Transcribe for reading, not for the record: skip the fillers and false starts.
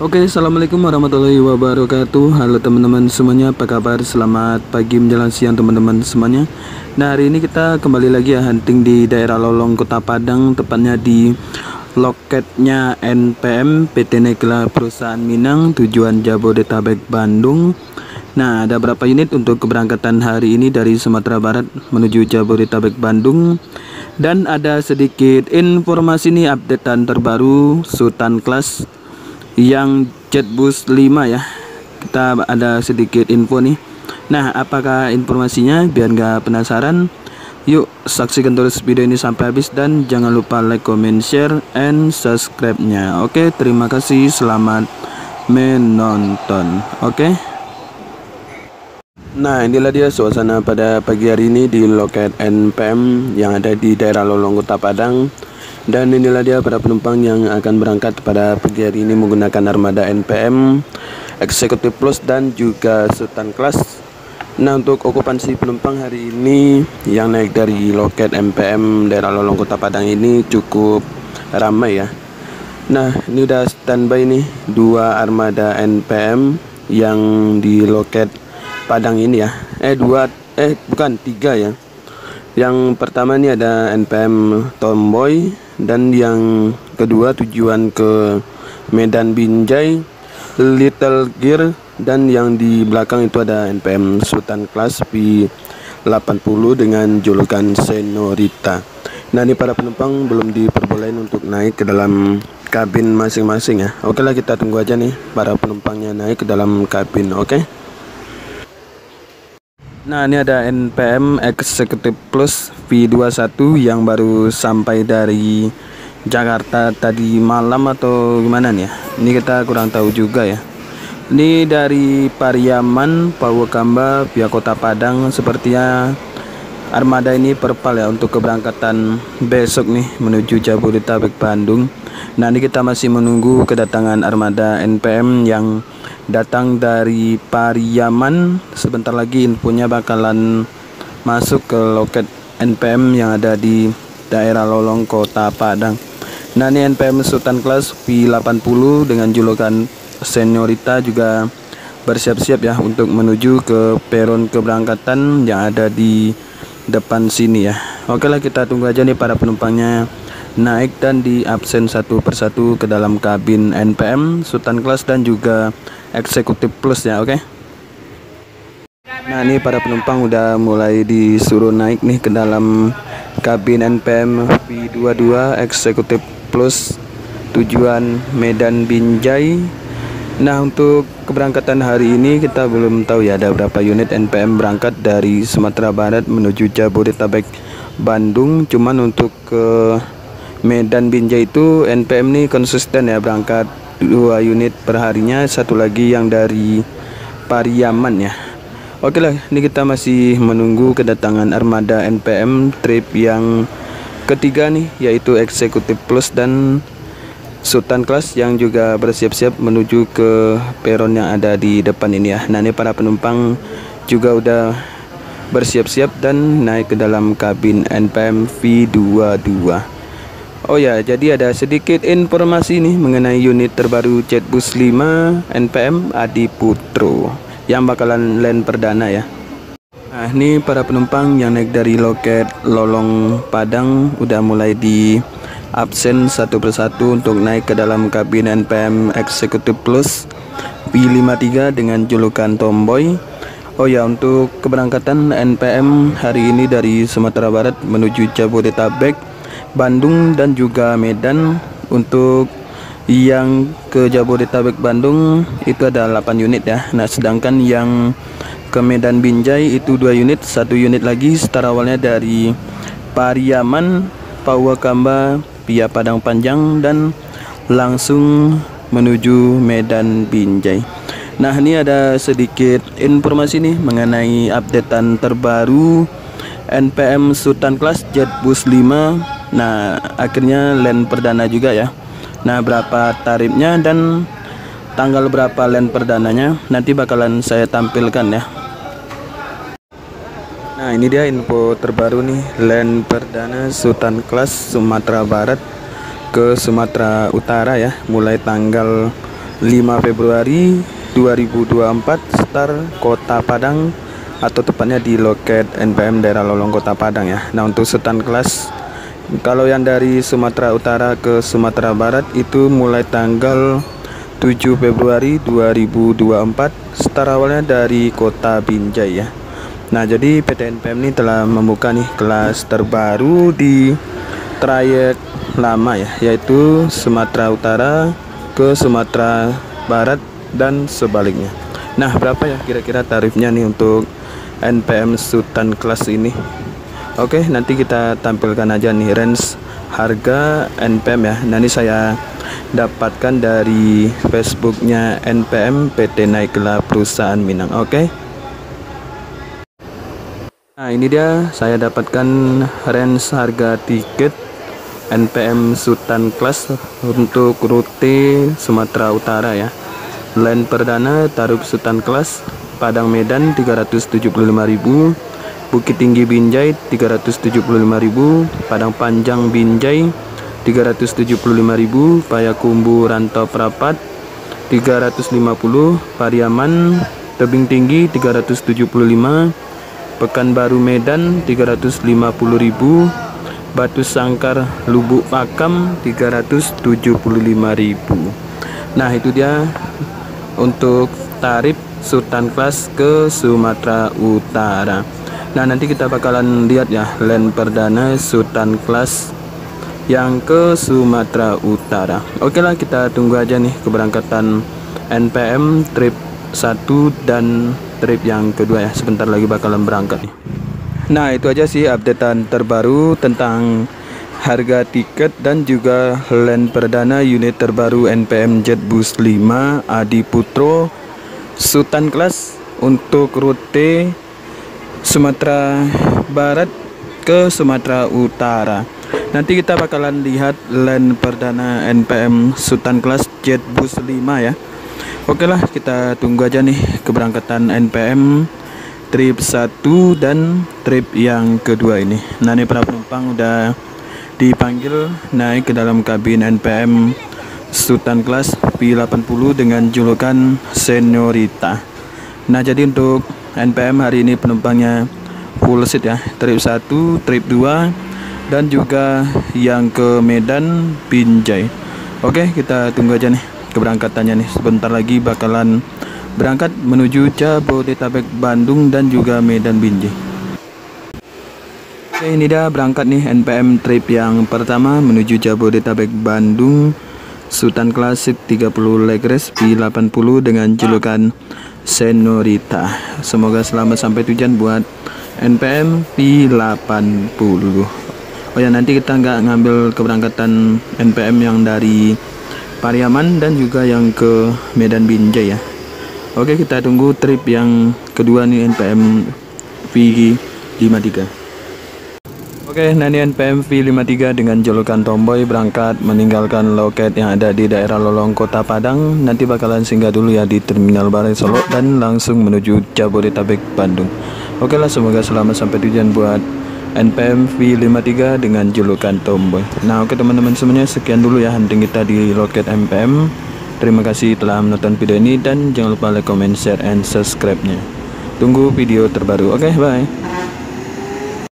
Oke, assalamualaikum warahmatullahi wabarakatuh. Halo teman-teman semuanya, apa kabar? Selamat pagi menjelang siang teman-teman semuanya. Nah, hari ini kita kembali lagi ya hunting di daerah Lolong Kota Padang, tepatnya di loketnya NPM PT Nekla Perusahaan Minang, tujuan Jabodetabek Bandung. Nah, ada berapa unit untuk keberangkatan hari ini dari Sumatera Barat menuju Jabodetabek Bandung. Dan ada sedikit informasi nih, updatean terbaru Sultan Class yang Jetbus 5 ya. Kita ada sedikit info nih. Nah, apakah informasinya? Biar nggak penasaran, yuk saksikan terus video ini sampai habis dan jangan lupa like, comment, share, and subscribe-nya. Oke, terima kasih, selamat menonton. Oke. Nah, inilah dia suasana pada pagi hari ini di loket NPM yang ada di daerah Lolong Kota Padang. Dan inilah dia para penumpang yang akan berangkat pada pagi hari ini menggunakan armada NPM, Executive Plus dan juga Sultan Class. Nah, untuk okupansi penumpang hari ini yang naik dari loket NPM daerah Lolong Kota Padang ini cukup ramai ya. Nah, ini udah standby nih dua armada NPM yang di loket Padang ini ya. Tiga ya. Yang pertama ini ada NPM Tomboy, dan yang kedua tujuan ke Medan Binjai, Little Gear, dan yang di belakang itu ada NPM Sultan Class P80 dengan julukan Senorita. Nah, ini para penumpang belum diperbolehin untuk naik ke dalam kabin masing-masing ya. Oke lah, kita tunggu aja nih para penumpangnya naik ke dalam kabin. Oke. Nah, ini ada NPM Executive Plus V21 yang baru sampai dari Jakarta tadi malam atau gimana nih ya. Ini kita kurang tahu juga ya. Ini dari Pariaman, Pawekamba, via Kota Padang. Sepertinya armada ini perpal ya untuk keberangkatan besok nih menuju Jabodetabek Bandung. Nah, ini kita masih menunggu kedatangan armada NPM yang datang dari Pariaman. Sebentar lagi infonya bakalan masuk ke loket NPM yang ada di daerah Lolong Kota Padang. Nah, ini NPM Sultan Class V80 dengan julukan Senorita juga bersiap-siap ya untuk menuju ke peron keberangkatan yang ada di depan sini ya. Oke lah, kita tunggu aja nih para penumpangnya naik dan di absen satu persatu ke dalam kabin NPM Sultan Class dan juga Executive Plus ya. Oke. Nah, ini para penumpang udah mulai disuruh naik nih ke dalam kabin NPM V22 Executive Plus tujuan Medan Binjai. Nah, untuk keberangkatan hari ini kita belum tahu ya ada berapa unit NPM berangkat dari Sumatera Barat menuju Jabodetabek Bandung. Cuman untuk ke Medan Binjai itu NPM nih konsisten ya, berangkat 2 unit per harinya, satu lagi yang dari Pariaman ya. Oke lah, ini kita masih menunggu kedatangan armada NPM trip yang ketiga nih, yaitu Executive Plus dan Sultan Class yang juga bersiap-siap menuju ke peron yang ada di depan ini ya. Nah, ini para penumpang juga udah bersiap-siap dan naik ke dalam kabin NPM V22. Oh ya, jadi ada sedikit informasi nih mengenai unit terbaru Jetbus 5 NPM Adi Putro yang bakalan land perdana ya. Nah, ini para penumpang yang naik dari loket Lolong Padang udah mulai di absen satu persatu untuk naik ke dalam kabin NPM Executive Plus V53 dengan julukan Tomboy. Oh ya, untuk keberangkatan NPM hari ini dari Sumatera Barat menuju Jabodetabek, Bandung dan juga Medan. Untuk yang ke Jabodetabek Bandung itu ada 8 unit ya. Nah, sedangkan yang ke Medan Binjai itu 2 unit, 1 unit lagi start awalnya dari Pariaman, Pawekamba via Padang Panjang dan langsung menuju Medan Binjai. Nah, ini ada sedikit informasi nih mengenai updatean terbaru NPM Sultan Class Jetbus 5. Nah, akhirnya land perdana juga ya. Nah, berapa tarifnya dan tanggal berapa land perdananya nanti bakalan saya tampilkan ya. Nah, ini dia info terbaru nih, land perdana Sultan Class Sumatera Barat ke Sumatera Utara ya, mulai tanggal 5 Februari 2024 start Kota Padang, atau tepatnya di loket NPM daerah Lolong Kota Padang ya. Nah, untuk sultan kelas kalau yang dari Sumatera Utara ke Sumatera Barat itu mulai tanggal 7 Februari 2024, start awalnya dari Kota Binjai ya. Nah, jadi PT NPM ini telah membuka nih kelas terbaru di trayek lama ya, yaitu Sumatera Utara ke Sumatera Barat dan sebaliknya. Nah, berapa ya kira-kira tarifnya nih untuk NPM sultan kelas ini? Oke, nanti kita tampilkan aja nih range harga NPM ya. Nah, ini saya dapatkan dari Facebooknya NPM PT Naiklah Perusahaan Minang. Oke. Nah, ini dia saya dapatkan range harga tiket NPM sultan kelas untuk rute Sumatera Utara ya. Line perdana tarif sultan kelas Padang Medan 375.000, Bukit Tinggi Binjai 375.000, Padang Panjang Binjai 375.000, Payakumbuh Rantau Prapat 350, Pariaman Tebing Tinggi 375, Pekanbaru Medan 350.000, Batu Sangkar Lubuk Pakam 375.000. Nah, itu dia untuk tarif sultan kelas ke Sumatera Utara. Nah, nanti kita bakalan lihat ya line perdana sultan kelas yang ke Sumatera Utara. Oke lah, kita tunggu aja nih keberangkatan NPM trip 1 dan trip yang kedua ya. Sebentar lagi bakalan berangkat nih. Nah, itu aja sih updatean terbaru tentang harga tiket dan juga line perdana unit terbaru NPM Jetbus 5 Adi Putro sultan kelas untuk rute Sumatera Barat ke Sumatera Utara. Nanti kita bakalan lihat line perdana NPM sultan kelas Jetbus 5 ya. Oke lah, kita tunggu aja nih keberangkatan NPM trip 1 dan trip yang kedua ini. Nah, ini para penumpang udah dipanggil naik ke dalam kabin NPM sultan kelas P80 dengan julukan Seniorita. Nah, jadi untuk NPM hari ini penumpangnya full seat ya, trip 1, trip 2 dan juga yang ke Medan Binjai. Oke, kita tunggu aja nih keberangkatannya nih. Sebentar lagi bakalan berangkat menuju Jabodetabek, Bandung dan juga Medan Binjai. Oke, ini dia berangkat nih NPM trip yang pertama menuju Jabodetabek, Bandung, sultan klasik 30 legres P80 dengan julukan Seniorita. Semoga selamat sampai tujuan buat NPM P80. Oh ya, nanti kita nggak ngambil keberangkatan NPM yang dari Pariaman dan juga yang ke Medan Binjai ya. Oke, kita tunggu trip yang kedua nih NPM V53. Oke, nah ini NPM V53 dengan julukan Tomboy berangkat meninggalkan loket yang ada di daerah Lolong Kota Padang. Nanti bakalan singgah dulu ya di Terminal Balai Solo dan langsung menuju Jabodetabek, Bandung. Oke lah, semoga selamat sampai tujuan buat NPM V53 dengan julukan Tomboy. Nah, oke teman-teman semuanya, sekian dulu ya hunting kita di loket NPM. Terima kasih telah menonton video ini dan jangan lupa like, comment, share, and subscribe-nya. Tunggu video terbaru. Oke, bye.